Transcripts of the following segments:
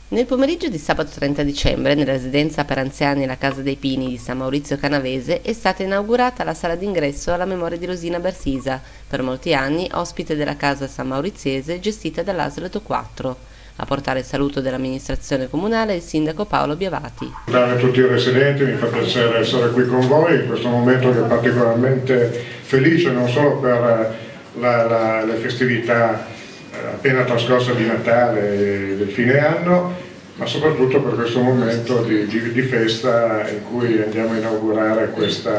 Nel pomeriggio di sabato 30 dicembre, nella residenza per anziani La Casa dei Pini di San Maurizio Canavese, è stata inaugurata la sala d'ingresso alla memoria di Rosina Bersisa, per molti anni ospite della casa san mauriziese gestita dall'ASL 4. A portare il saluto dell'amministrazione comunale il sindaco Paolo Biavati. Salutare tutti i residenti, mi fa piacere essere qui con voi in questo momento che è particolarmente felice, non solo per le festività appena trascorsa di Natale e del fine anno, ma soprattutto per questo momento di festa in cui abbiamo inaugurato questo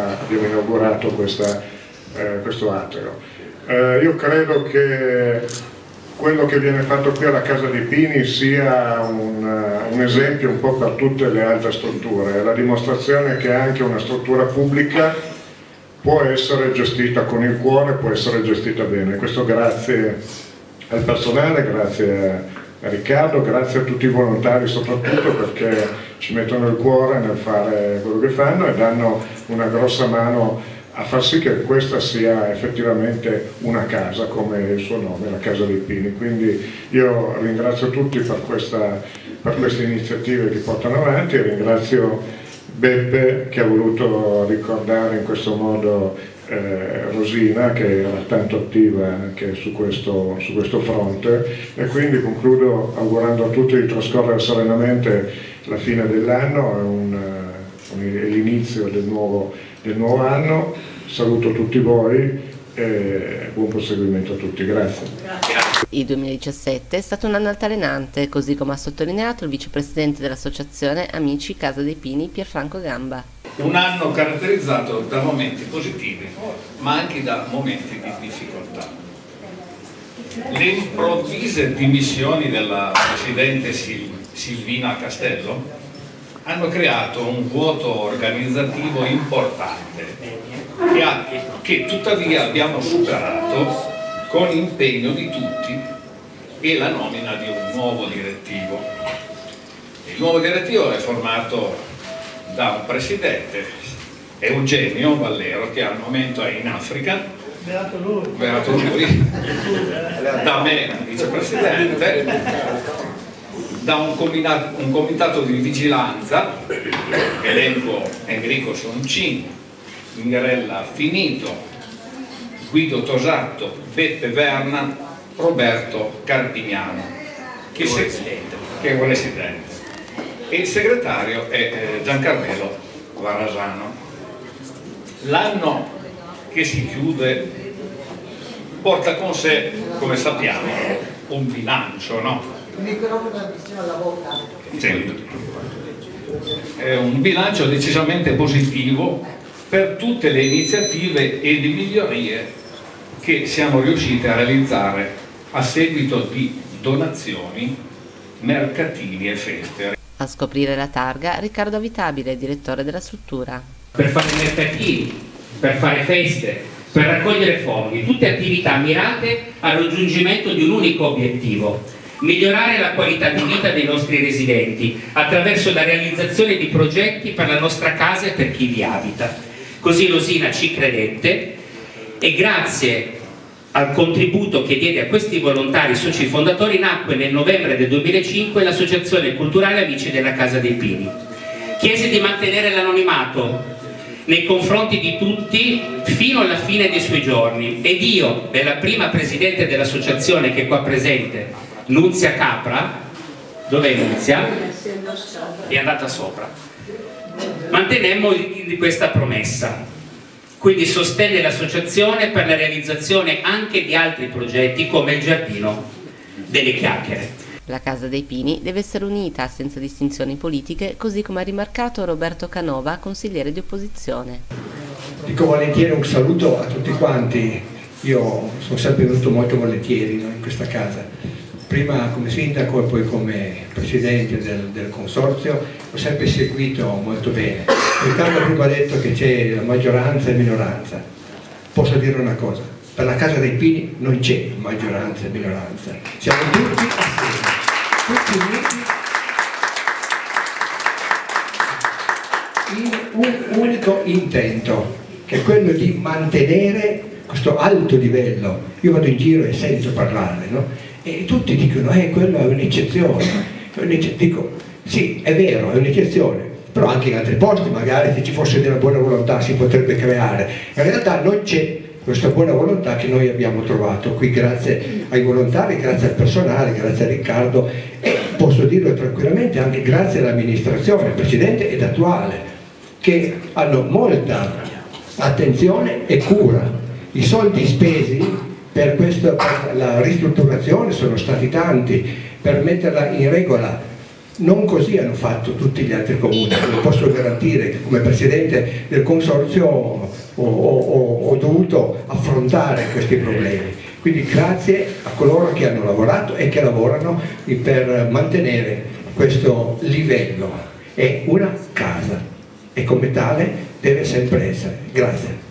atrio. Io credo che quello che viene fatto qui alla Casa dei Pini sia un esempio un po' per tutte le altre strutture, è la dimostrazione che anche una struttura pubblica può essere gestita con il cuore, può essere gestita bene. Questo grazie al personale, grazie a Riccardo, grazie a tutti i volontari soprattutto perché ci mettono il cuore nel fare quello che fanno e danno una grossa mano a far sì che questa sia effettivamente una casa, come il suo nome, la Casa dei Pini. Quindi io ringrazio tutti per queste iniziative che portano avanti e ringrazio Beppe che ha voluto ricordare in questo modo Rosina, che era tanto attiva anche su questo fronte, e quindi concludo augurando a tutti di trascorrere serenamente la fine dell'anno e l'inizio del nuovo anno. Saluto tutti voi e buon proseguimento a tutti, grazie. Il 2017 è stato un anno altalenante, così come ha sottolineato il vicepresidente dell'associazione Amici Casa dei Pini Pierfranco Gamba. Un anno caratterizzato da momenti positivi, ma anche da momenti di difficoltà. Le improvvise dimissioni della presidente Silvina Castello hanno creato un vuoto organizzativo importante che tuttavia abbiamo superato con l'impegno di tutti e la nomina di un nuovo direttivo. Il nuovo direttivo è formato da un presidente, Eugenio Vallero, che al momento è in Africa, beato lui, da me vicepresidente, da un comitato di vigilanza, elenco Enrico Soncini, Mirella Finito, Guido Tosatto, Beppe Verna, Roberto Carpignano, che è un residente, e il segretario è Giancarmelo Varasano. L'anno che si chiude porta con sé, come sappiamo, un bilancio, no? Il microfono vicino alla bocca. Sì. È un bilancio decisamente positivo per tutte le iniziative e le migliorie che siamo riusciti a realizzare a seguito di donazioni, mercatini e feste. A scoprire la targa Riccardo Avitabile, direttore della struttura. Per fare mercatini, per fare feste, per raccogliere fondi, tutte attività mirate al raggiungimento di un unico obiettivo: migliorare la qualità di vita dei nostri residenti attraverso la realizzazione di progetti per la nostra casa e per chi vi abita. Così Rosina ci credette e grazie al contributo che diede a questi volontari soci fondatori nacque nel novembre del 2005 l'associazione culturale Amici della Casa dei Pini. Chiese di mantenere l'anonimato nei confronti di tutti fino alla fine dei suoi giorni ed io, della prima presidente dell'associazione che è qua presente, Nunzia Capra, dov'è Nunzia? È andata sopra. Mantenemmo questa promessa. Quindi sostenne l'associazione per la realizzazione anche di altri progetti come il Giardino delle Chiacchiere. La Casa dei Pini deve essere unita senza distinzioni politiche, così come ha rimarcato Roberto Canova, consigliere di opposizione. Dico volentieri un saluto a tutti quanti. Io sono sempre venuto molto volentieri, no, in questa casa. Prima come sindaco e poi come presidente del consorzio ho sempre seguito molto bene. Riccardo prima ha detto che c'è la maggioranza e minoranza. Posso dire una cosa: per la Casa dei Pini non c'è maggioranza e minoranza. Siamo tutti assieme, tutti uniti in un unico intento, che è quello di mantenere questo alto livello. Io vado in giro e sento parlare, no? E tutti dicono quella è un'eccezione, Dico, sì, è vero, è un'eccezione, però anche in altri posti magari se ci fosse della buona volontà si potrebbe creare. In realtà non c'è questa buona volontà che noi abbiamo trovato qui grazie ai volontari, grazie al personale, grazie a Riccardo e posso dirlo tranquillamente anche grazie all'amministrazione precedente ed attuale, che hanno molta attenzione e cura. I soldi spesi per la ristrutturazione sono stati tanti, per metterla in regola. Non così hanno fatto tutti gli altri comuni. Lo posso garantire che come presidente del consorzio ho dovuto affrontare questi problemi. Quindi grazie a coloro che hanno lavorato e che lavorano per mantenere questo livello. È una casa e come tale deve sempre essere. Grazie.